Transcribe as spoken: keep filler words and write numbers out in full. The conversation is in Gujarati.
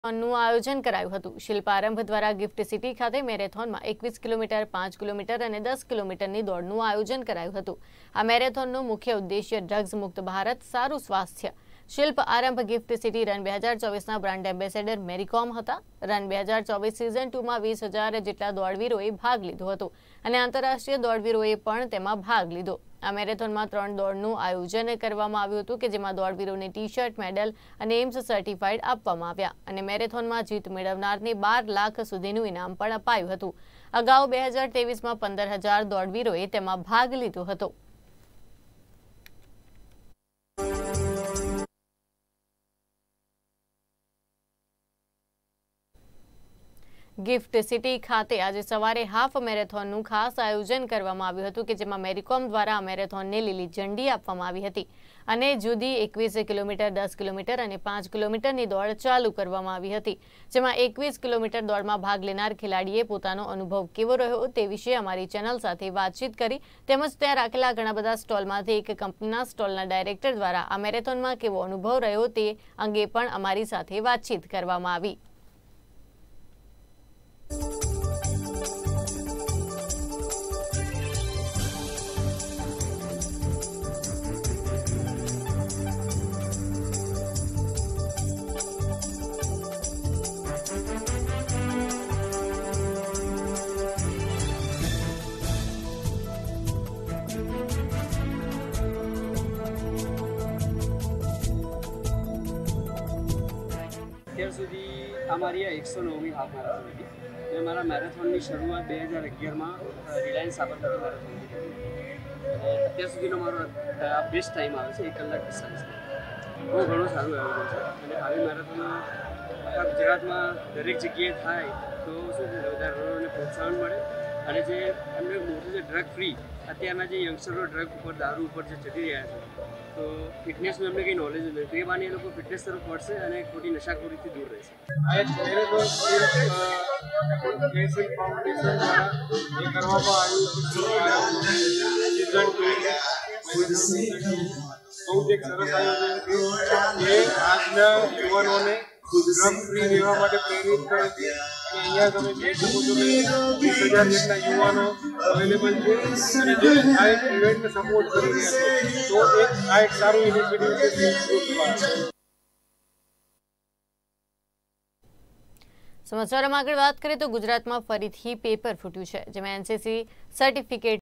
નું આયોજન કરાયું હતું। શિલ્પારંભ દ્વારા ગિફ્ટ સિટી ખાતે મેરેથોનમાં એકવીસ કિલોમીટર, પાંચ કિલોમીટર અને દસ કિલોમીટરની દોડનું આયોજન કરાયું હતું। આ મેરેથોનનો મુખ્ય ઉદ્દેશ્ય ડ્રગ્સ મુક્ત ભારત, સારું સ્વાસ્થ્ય। શિલ્પ આરંભ ગિફ્ટ સિટી રન બે હજાર ચોવીસના બ્રાન્ડ એમ્બેસેડર મેરીકોમ હતા। રન બે હજાર ચોવીસ સિઝન ટુમાં વીસ હજાર જેટલા દોડવીરોએ ભાગ લીધો હતો અને આંતરરાષ્ટ્રીય દોડવીરોએ પણ તેમાં ભાગ લીધો। આ મેરેથોનમાં ત્રણ દોડનું આયોજન કરવામાં આવ્યું હતું કે જેમાં દોડવીરોને ટી શર્ટ, મેડલ અને એમ્સ સર્ટિફાઈડ આપવામાં આવ્યા અને મેરેથોનમાં જીત મેળવનારને બાર લાખ સુધીનું ઇનામ પણ અપાયું હતું। અગાઉ બે હજાર ત્રેવીસમાં પંદર હજાર દોડવીરોએ તેમાં ભાગ લીધો હતો। ગિફ્ટ સિટી ખાતે આજે સવારે હાફ મેરેથોનનું ખાસ આયોજન કરવામાં આવ્યું હતું કે જેમાં મેરીકોમ દ્વારા આ મેરેથોનને લીલી ઝંડી આપવામાં આવી હતી અને જુદી એકવીસ કિલોમીટર, દસ કિલોમીટર અને પાંચ કિલોમીટરની દોડ ચાલુ કરવામાં આવી હતી। જેમાં એકવીસ કિલોમીટર દોડમાં ભાગ લેનાર ખેલાડીએ પોતાનો અનુભવ કેવો રહ્યો તે વિશે અમારી ચેનલ સાથે વાતચીત કરી તેમજ ત્યાં રાખેલા ઘણા બધા સ્ટોલમાંથી એક કંપનીના સ્ટોલના ડાયરેક્ટર દ્વારા આ મેરેથોનમાં કેવો અનુભવ રહ્યો તે અંગે પણ અમારી સાથે વાતચીત કરવામાં આવી। અત્યાર સુધી અમારી આ એકસો નવમી હાફ મેરેથોન હતી। મેં મારા મેરેથોનની શરૂઆત બે હજાર અગિયારમાં રિલાયન્સ સાબરમતી મેરેથોનથી કરી અને અત્યાર સુધીનો મારો બેસ્ટ ટાઈમ આવે છે એક કલાક પિસ્તાલીસ મિનિટ। બહુ ઘણું સારું આયોજન છે અને આવી મેરેથોન આખા ગુજરાતમાં દરેક જગ્યાએ થાય તો શું છે વધારે લોકોને પ્રોત્સાહન મળે અને જે અમને મોટું છે ડ્રગ ફ્રી અત્યારના જે યંગસ્ટરો ડ્રગ ઉપર, દારૂ ઉપર જે ચડી રહ્યા છે તો ફિટનેસનું એમને કંઈ નોલેજ નથી તો એ બાને એ લોકો ફિટનેસ તરફ પડશે અને ખોટી નશાખોરીથી દૂર રહેશે। બહુ જ એક સરસ આયોજન છે એ આજના યુવાનોને ડ્રગ ફ્રી રહેવા માટે પ્રેરિત કરે છે અને અહીંયા તમે જોઈ શકો છો કે વીસ હજાર જેટલા યુવાનો અવેલેબલ છે અને જે આ એક ઇવેન્ટને સપોર્ટ કરી રહ્યા છે તો એક આ એક સારું ઇનિશિયેટિવ છે। સમાચારમાં આગળ વાત કરીએ તો ગુજરાતમાં ફરીથી પેપર ફૂટ્યું છે જેમાં એનસીસી સર્ટિફિકેટ